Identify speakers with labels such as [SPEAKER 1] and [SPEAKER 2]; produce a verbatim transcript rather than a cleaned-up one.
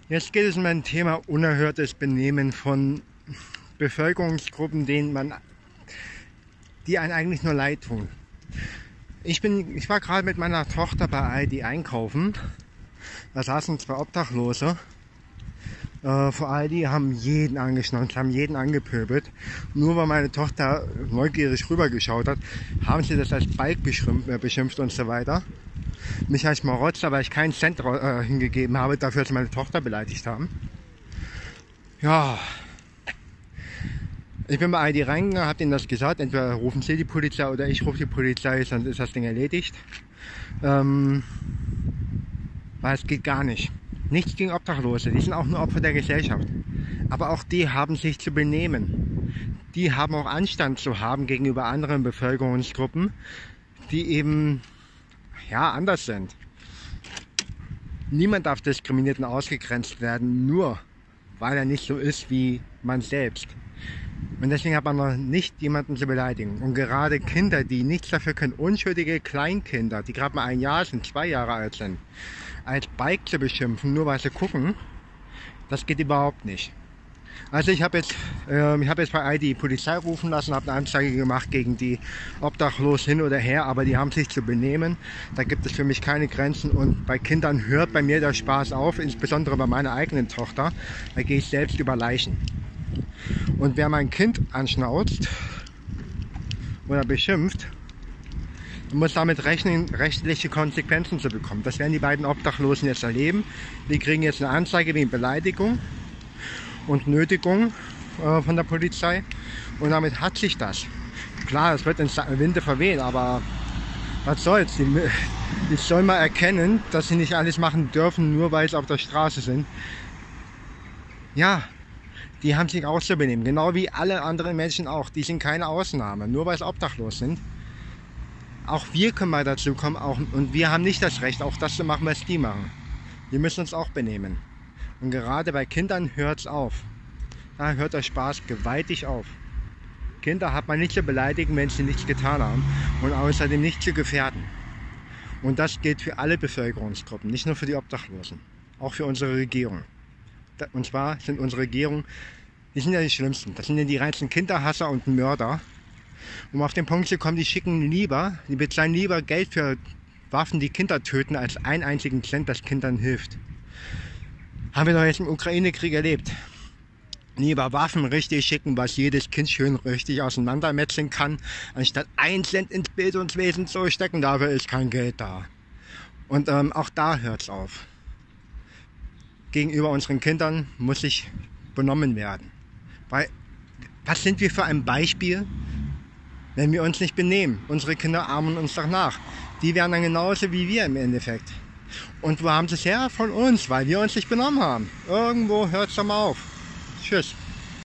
[SPEAKER 1] Jetzt geht es um ein Thema unerhörtes Benehmen von Bevölkerungsgruppen, denen man, die einem eigentlich nur leid tun. Ich, bin, ich war gerade mit meiner Tochter bei Aldi einkaufen. Da saßen zwei Obdachlose äh, vor Aldi, haben jeden angeschnauzt, haben jeden angepöbelt. Nur weil meine Tochter neugierig rübergeschaut hat, haben sie das als Balk beschimpft, äh, beschimpft und so weiter. Mich als Marotzer, weil ich keinen Cent äh, hingegeben habe, dafür, dass sie meine Tochter beleidigt haben. Ja, ich bin bei Aldi reingegangen, habe ihnen das gesagt, entweder rufen sie die Polizei oder ich rufe die Polizei, sonst ist das Ding erledigt. Ähm, weil es geht gar nicht. Nichts gegen Obdachlose, die sind auch nur Opfer der Gesellschaft. Aber auch die haben sich zu benehmen. Die haben auch Anstand zu haben gegenüber anderen Bevölkerungsgruppen, die eben ja anders sind. Niemand darf diskriminiert und ausgegrenzt werden, nur weil er nicht so ist wie man selbst. Und deswegen hat man noch nicht jemanden zu beleidigen. Und gerade Kinder, die nichts dafür können, unschuldige Kleinkinder, die gerade mal ein Jahr sind, zwei Jahre alt sind, als Balk zu beschimpfen, nur weil sie gucken, das geht überhaupt nicht. Also ich habe jetzt, äh, ich habe jetzt bei Aldi die Polizei rufen lassen, habe eine Anzeige gemacht gegen die Obdachlos hin oder her, aber die haben sich zu benehmen. Da gibt es für mich keine Grenzen und bei Kindern hört bei mir der Spaß auf, insbesondere bei meiner eigenen Tochter. Da gehe ich selbst über Leichen. Und wer mein Kind anschnauzt oder beschimpft, muss damit rechnen, rechtliche Konsequenzen zu bekommen. Das werden die beiden Obdachlosen jetzt erleben. Die kriegen jetzt eine Anzeige wegen Beleidigung und Nötigung äh, von der Polizei. Und damit hat sich das. Klar, es wird in Winde verwehen, aber was soll's. Die, die sollen mal erkennen, dass sie nicht alles machen dürfen, nur weil sie auf der Straße sind. Ja, die haben sich auch zu benehmen, genau wie alle anderen Menschen auch. Die sind keine Ausnahme, nur weil sie obdachlos sind. Auch wir können mal dazu kommen, auch, und wir haben nicht das Recht, auch das zu machen, was die machen. Wir müssen uns auch benehmen. Und gerade bei Kindern hört es auf. Da hört der Spaß gewaltig auf. Kinder hat man nicht zu beleidigen, wenn sie nichts getan haben und außerdem nicht zu gefährden. Und das gilt für alle Bevölkerungsgruppen, nicht nur für die Obdachlosen, auch für unsere Regierung. Und zwar sind unsere Regierungen, die sind ja die Schlimmsten. Das sind ja die reinsten Kinderhasser und Mörder. Um auf den Punkt zu kommen, die schicken lieber, die bezahlen lieber Geld für Waffen, die Kinder töten, als einen einzigen Cent, das Kindern hilft. Haben wir doch jetzt im Ukraine-Krieg erlebt. Lieber Waffen richtig schicken, was jedes Kind schön richtig auseinandermetzeln kann, anstatt einen Cent ins Bildungswesen zu stecken, dafür ist kein Geld da. Und ähm, auch da hört es auf. Gegenüber unseren Kindern muss sich benommen werden. Weil, was sind wir für ein Beispiel, wenn wir uns nicht benehmen? Unsere Kinder ahmen uns doch nach. Die werden dann genauso wie wir im Endeffekt. Und wo haben sie es her? Von uns, weil wir uns nicht benommen haben. Irgendwo hört es doch mal auf. Tschüss.